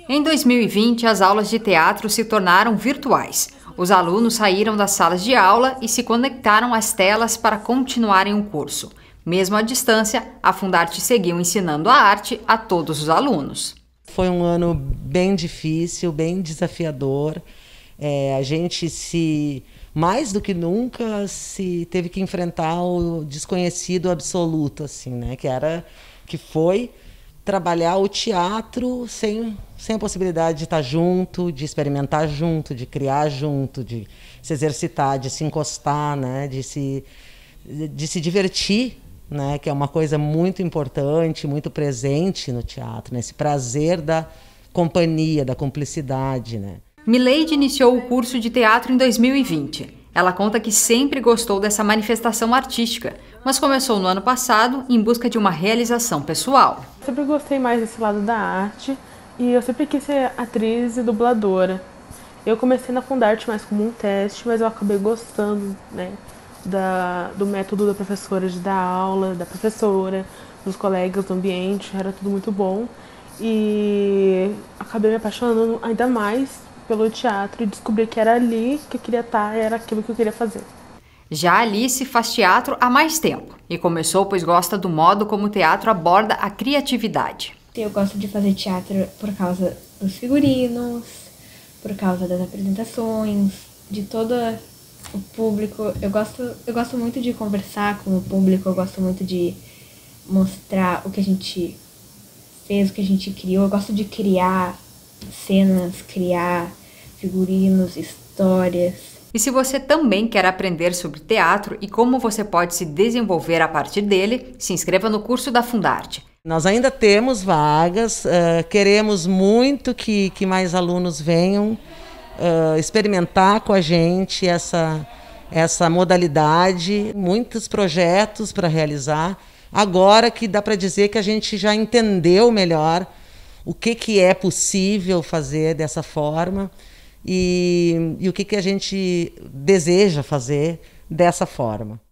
Em 2020, as aulas de teatro se tornaram virtuais. Os alunos saíram das salas de aula e se conectaram às telas para continuarem o curso. Mesmo à distância, a Fundarte seguiu ensinando a arte a todos os alunos. Foi um ano bem difícil, bem desafiador. A gente mais do que nunca, se teve que enfrentar o desconhecido absoluto, assim, né? Que foi trabalhar o teatro sem a possibilidade de estar junto, de experimentar junto, de criar junto, de se exercitar, de se encostar, né? de se divertir, né? Que é uma coisa muito importante, muito presente no teatro, né? Esse prazer da companhia, da cumplicidade, né? Mileide iniciou o curso de teatro em 2020. Ela conta que sempre gostou dessa manifestação artística, mas começou no ano passado em busca de uma realização pessoal. Sempre gostei mais desse lado da arte e eu sempre quis ser atriz e dubladora. Eu comecei na Fundarte mais como um teste, mas eu acabei gostando, né, do método da professora de dar aula, da professora, dos colegas, do ambiente, era tudo muito bom. E acabei me apaixonando ainda mais pelo teatro e descobri que era ali que eu queria estar, era aquilo que eu queria fazer. Já a Alice faz teatro há mais tempo e começou pois gosta do modo como o teatro aborda a criatividade. Eu gosto de fazer teatro por causa dos figurinos, por causa das apresentações, de todo o público. Eu gosto muito de conversar com o público, eu gosto muito de mostrar o que a gente fez, o que a gente criou. Eu gosto de criar cenas, criar figurinos, histórias. E se você também quer aprender sobre teatro e como você pode se desenvolver a partir dele, se inscreva no curso da Fundarte. Nós ainda temos vagas, queremos muito que mais alunos venham experimentar com a gente essa modalidade, muitos projetos para realizar. Agora que dá para dizer que a gente já entendeu melhor o que é possível fazer dessa forma e o que a gente deseja fazer dessa forma.